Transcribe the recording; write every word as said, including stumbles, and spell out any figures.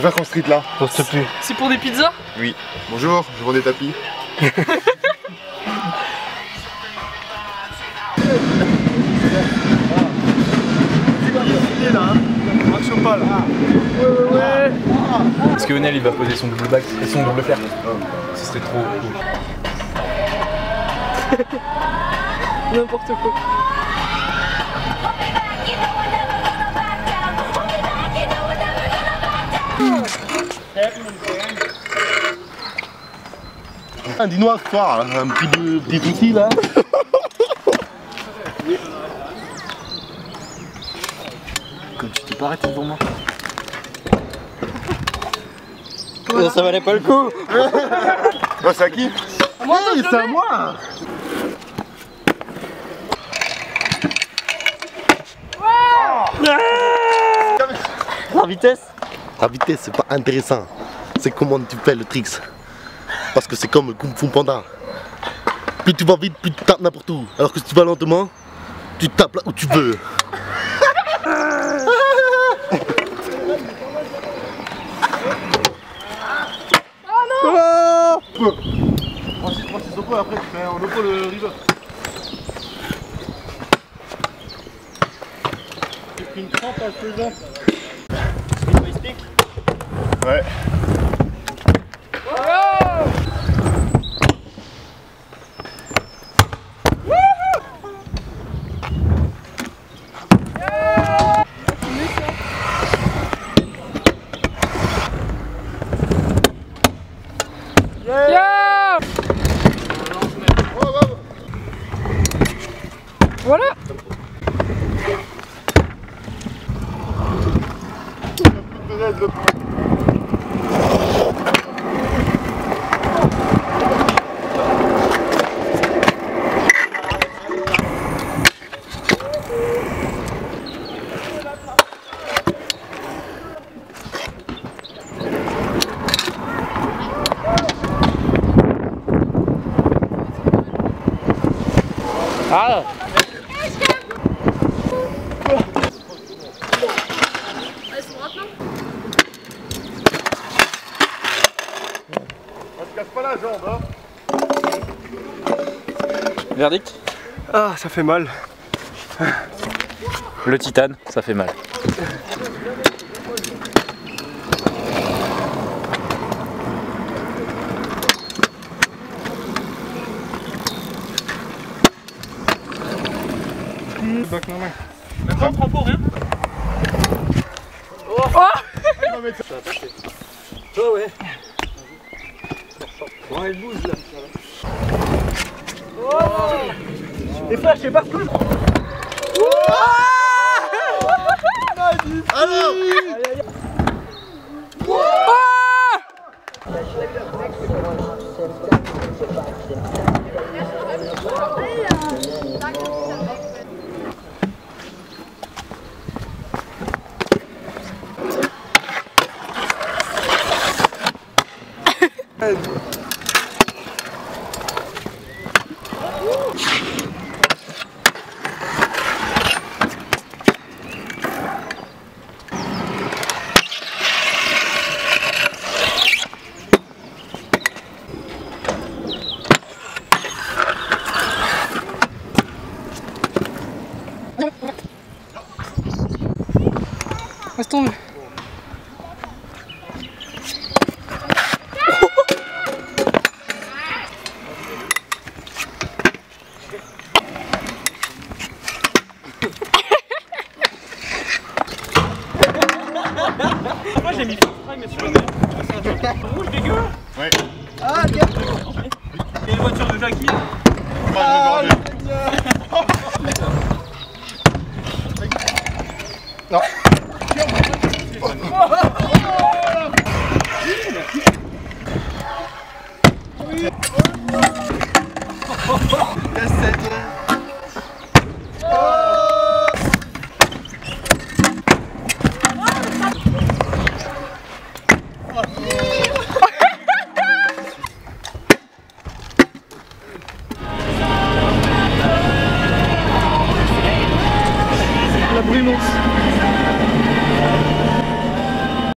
préfère qu'on street là. Poste plus. C'est pour des pizzas? Oui. Bonjour, je vends des tapis. Est-ce que Onel il va poser son double back et son double fer? Ce serait trop cool. N'importe quoi. Un dinois ce soir, un petit, petit outil là. Comme tu t'es pas arrêté devant moi. Voilà. Ça valait pas le coup. Bah c'est à qui? Moi, hey, c'est à moi. La vitesse. La vitesse c'est pas intéressant. C'est comment tu fais le tricks. Parce que c'est comme le Kung Fu Panda. Plus tu vas vite, plus tu tapes n'importe où. Alors que si tu vas lentement, tu tapes là où tu veux. trois six trois six oppo, après tu fais en oppo le river. J'ai pris une crampe à ce faisant. Ouais. Voilà. Ah. On se casse pas la jambe hein. Verdict? Ah, ça fait mal. Le titane, ça fait mal. Bac normal. Maintenant on prend pour rien. Oh, On va mettre ça. Oh ouais. Ouais, elle bouge là. Oh. Les flashs, c'est pas cool. Alors laisse tomber. Moi j'ai mis fringue mais sur le rouge dégueu. Ouais. Ah gars. Il y a une voiture de Jackie. Ah, non. La brûlance.